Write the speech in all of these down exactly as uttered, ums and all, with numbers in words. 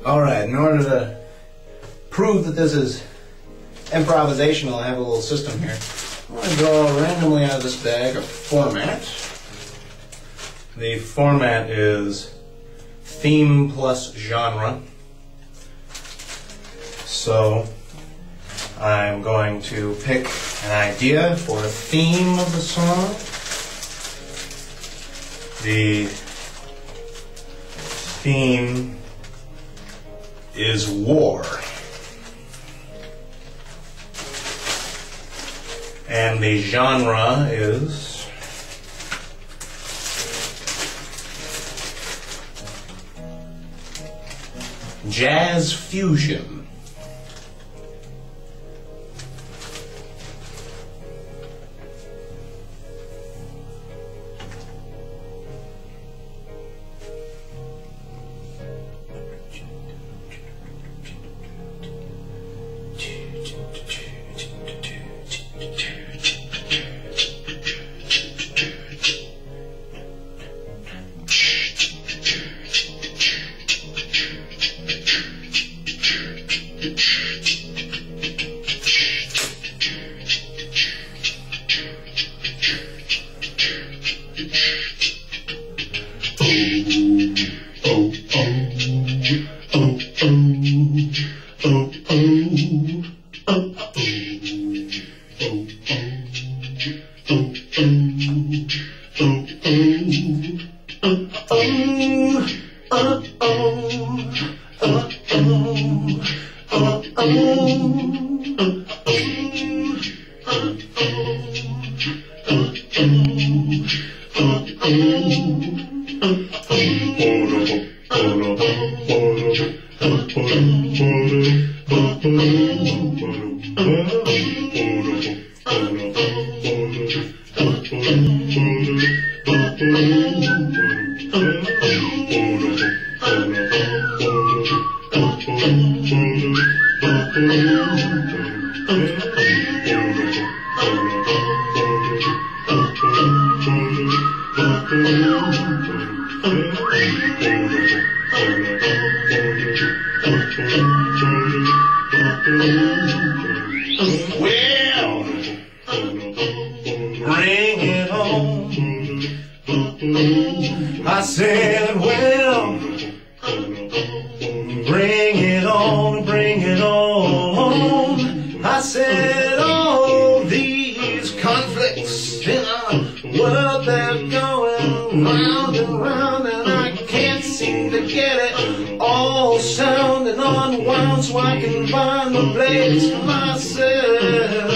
Alright, in order to prove that this is improvisational, I have a little system here. I'm going to draw randomly out of this bag a format. The format is theme plus genre. So I'm going to pick an idea for a theme of the song. The theme is war. And the genre is jazz fusion. Well, bring it on. I said, well, bring it on, bring it on. I said, all these conflicts in our world, they're going round and round, and I can't seem to get it all sounding unwound, so I can find the place for myself.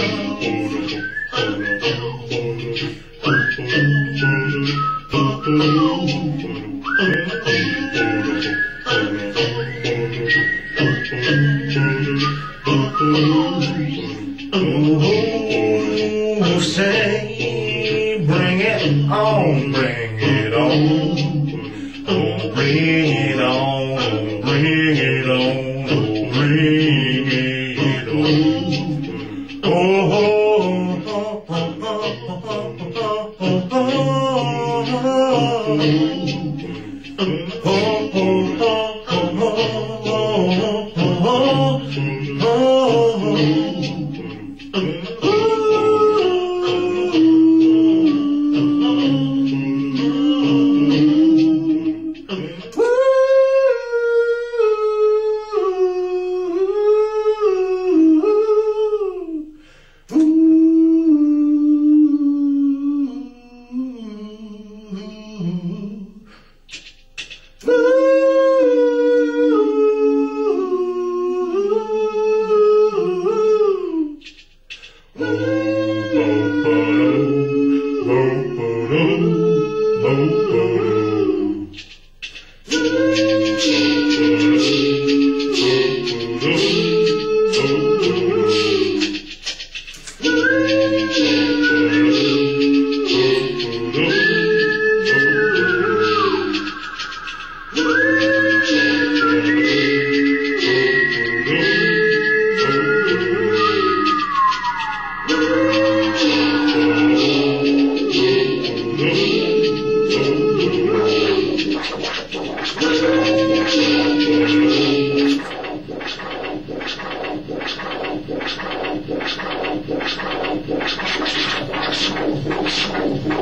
Oh, say, bring it on, bring it on. Oh, bring it on, bring it on, oh, bring it on. Oh, oh, oh, oh, oh, oh, oh,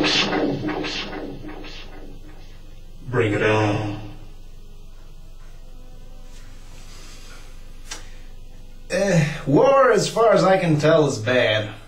Bring it on. Uh, war, as far as I can tell, is bad.